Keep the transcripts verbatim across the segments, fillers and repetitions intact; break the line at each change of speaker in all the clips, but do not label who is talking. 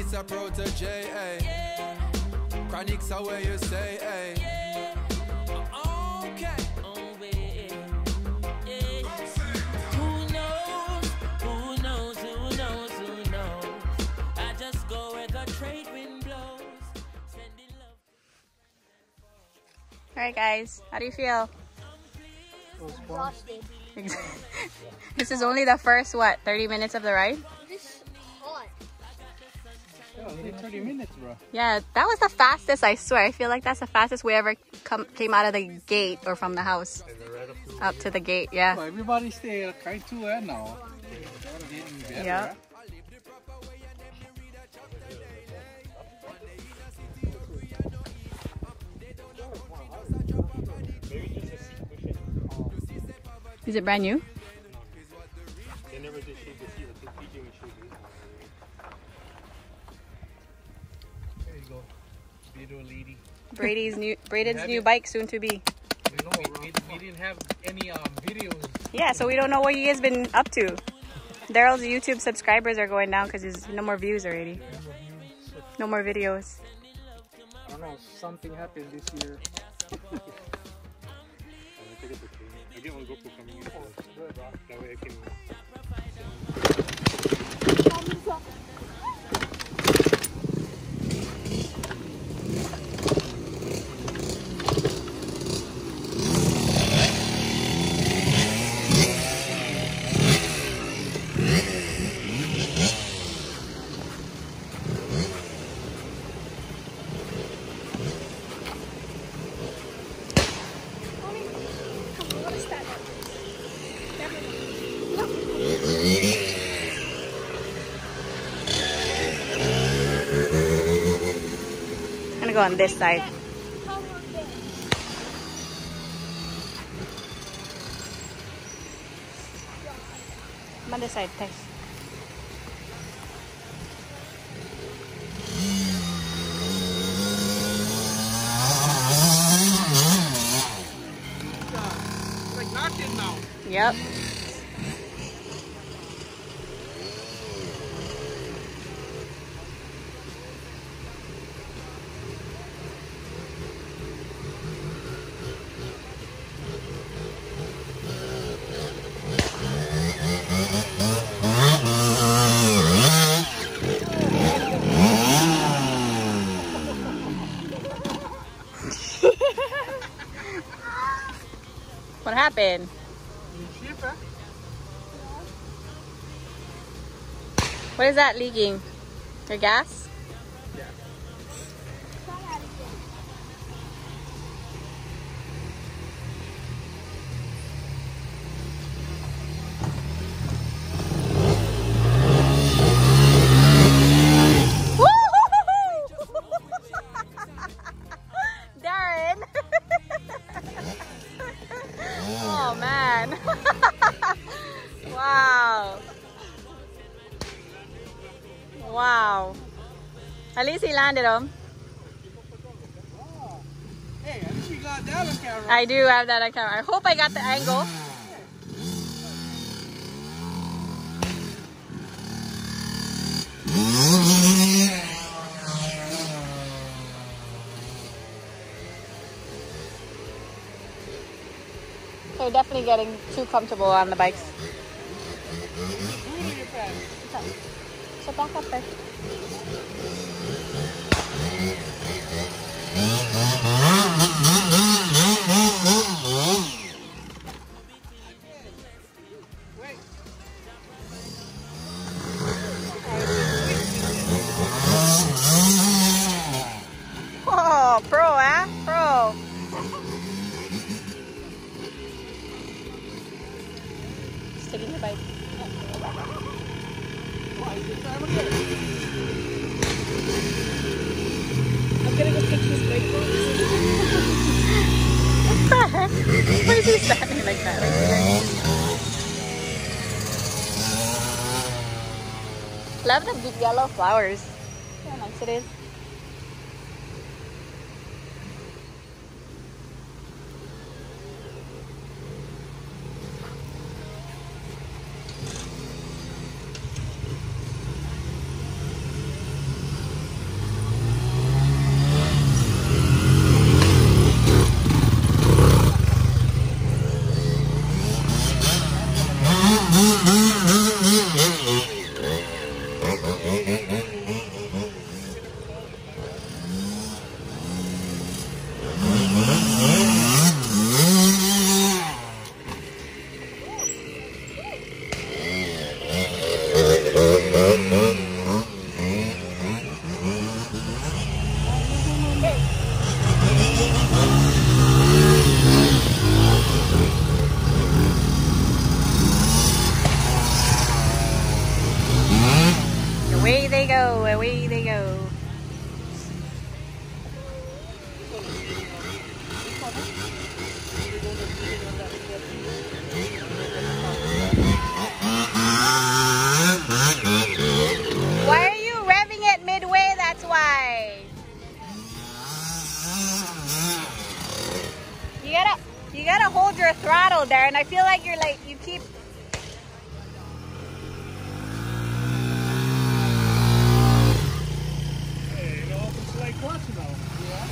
it's a protege, eh? Chronics are where you say, eh? Okay. Who knows? Who knows? Who knows? Who knows? I just go where the trade wind blows. Sending love.
All right, guys, how do you feel?
Exhausted.
This is only the first, what, thirty minutes of the ride?
This is hot.
Yeah, only thirty minutes, bro.
Yeah, that was the fastest, I swear. I feel like that's the fastest we ever come, came out of the gate or from the house.
Right up, to
up to the gate, yeah.
so everybody stay kind to eh, now. Getting better,
Yeah.
eh?
Is it brand new?
They never did shave the seat. I think P J would shave it. There you go. Beautiful lady.
Brady's new Braden's
Have
new
it.
bike soon to be.
We, know, we, we didn't have any um, videos.
Yeah, so we don't know what you guys been up to. Daryl's YouTube subscribers are going down because there's no more views already. No more videos.
I don't know, something happened this year. I get one GoPro coming in. That way I can.
I'm gonna go on this side. I'm on this side, thanks.
Like nothing now.
Yep. What happened? What is that leaking? Your gas? Darren! Oh man! Wow! Wow! At least he landed him.
Hey, at least you got that on camera.
I do have that on camera. I hope I got the angle. They're definitely getting too comfortable on the bikes. So back up there. Oh, pro, eh? Pro. Just taking the bike. I'm gonna go fix this bike. What the heck? Why is he standing like that? Like, love the big yellow flowers. See how nice it is. hold your throttle there, and I feel like you're like you keep.
Hey, you know, it's like clutch now. Yeah.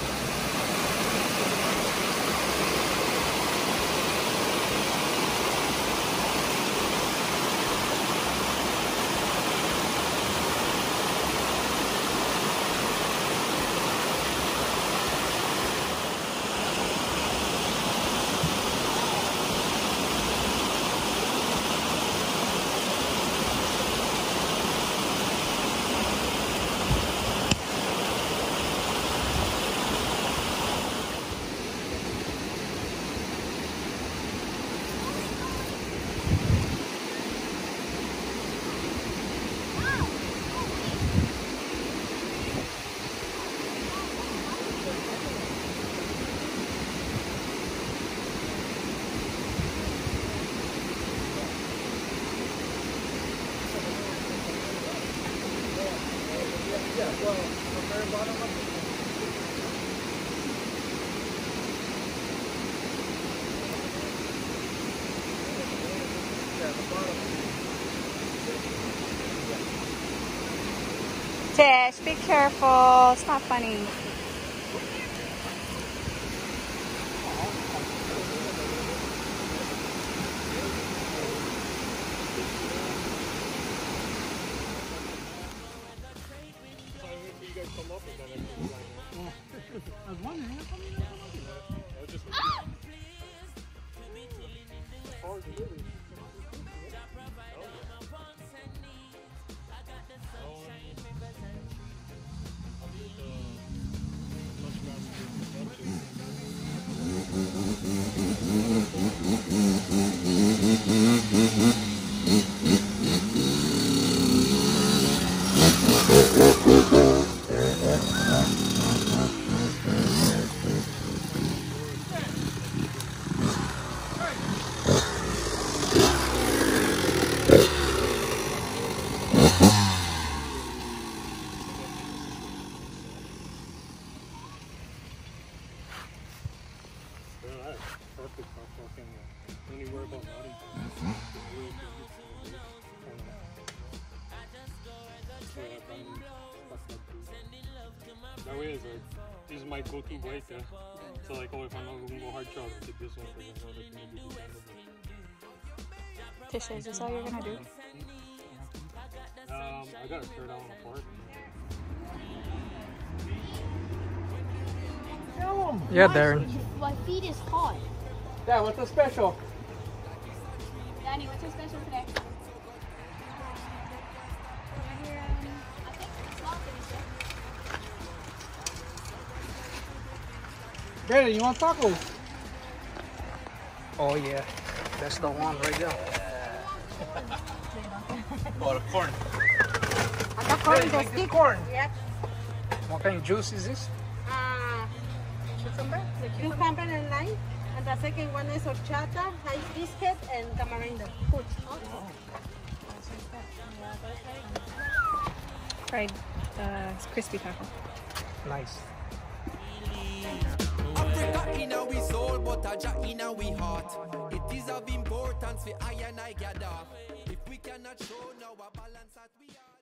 Well, the very bottom of it. Yeah, the bottom.
Tish, be careful. It's not funny.
You guys come up with that extra design.
I was wondering, how come you never look at that?
I was just as far as really. Perfect for fucking anywhere about nothing. That way is like, this is my go-to bike, yeah. So like, oh, if I'm not gonna go hard shot, I'll take this one because I know that's gonna be dependable.
Tish, is this all you're gonna do?
Um, I gotta tear that one apart.
Show 'em.
Yeah, Darren.
My feet is hot.
Dad, what's the special?
Danny, what's your special today?
Brandon, you want tacos? Oh yeah, that's the one right there. Oh, the corn.
I got corn,
Hey,
the
like this
stick.
corn.
Yep.
What kind of juice is this?
Uh, cucumber. The cucumber and lime. And the second one is horchata, rice biscuit, and tamarindo. Food.
Fried, uh, crispy taco.
Nice.
Africa in our soul, but a Jah in our heart. It is of importance for I and I gather. If we cannot show now a balance that we are.